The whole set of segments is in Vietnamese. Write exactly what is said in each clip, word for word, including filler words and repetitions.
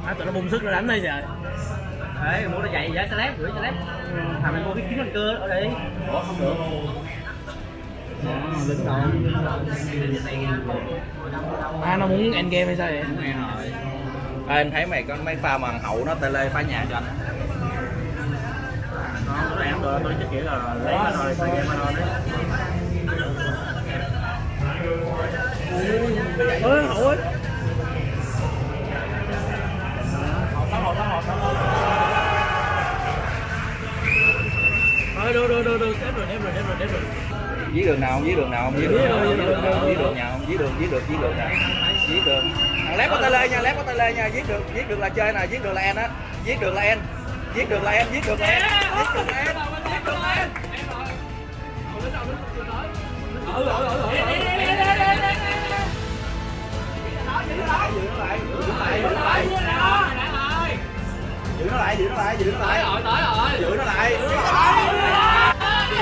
À, tụi nó bung sức ra đánh đây trời. Đấy, mua nó giày giá xe lép, gửi xe lép. Thà mày mua cái kiến răng cưa ở đây. Ủa không được. Lính đâu. À, nó muốn end game hay sao vậy? Nghe rồi. À, em thấy mày có mấy pha màn hậu nó tele phá nhà cho anh. Nó nó em rồi, tôi chắc kiểu là lấy mà rồi, thời gian mà rồi đấy. Ôi, hậu ơi. Rồi, được, được, được, được, đếm rồi, đếm rồi, đếm rồi, đếm rồi. Dí đường nào không? Dí đường nào không? Dí đường nào? Dí đường nào? Dí đường nào không? Dí đường, dí được, dí được nè. Dí đường. Thằng lép có tele nha, lép có tele nha, giết được, giết được là chơi nè, giết được là en á. Giết được là en. Giết được là em, giết được là em. Giết được là em. Giết được là em. Ừ, ừ, ừ, ừ. Giữ nó lại, giữ nó lại, giữ nó lại, giữ nó lại. Giữ nó lại, giữ nó lại, giữ nó lại. Tới rồi, tới rồi. Giữ nó lại. Giữ nó lại.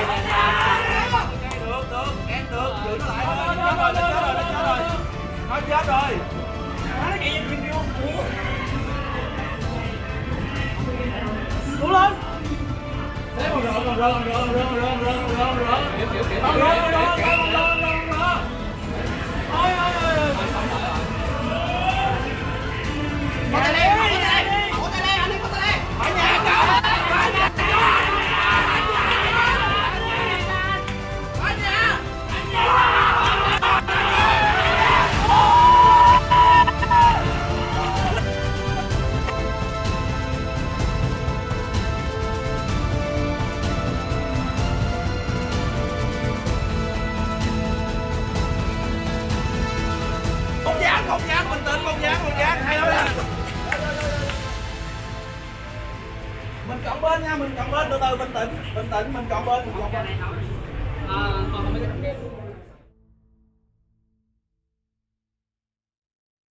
Được, được, em được, giữ nó lại. Nó chết rồi, nó chết rồi, nó chết rồi. Nó chết rồi. Nó kìa, kìa, kìa. Cố lên. Rơ, rơ, rơ, rơ, rơ, rơ, rơ, rơ, rơ. Kiểu, kiểu, kiểu. Rơ, rơ, rơ, rơ, rơ, rơ. Ôi, ôi, ôi. Có tay lên, có tay lên. Có tay lên, anh đi, có tay lên. Phải nhà cậu. Phải nhà. Phải nhà. Không dám, không dám, bình tĩnh, không dám, không dám. Hay lắm nha. Mình chọn bên nha, mình chọn bên, từ từ bình tĩnh, bình tĩnh, mình chọn bên, mình chọn bên. Ờ, còn mấy cái thằng đẹp.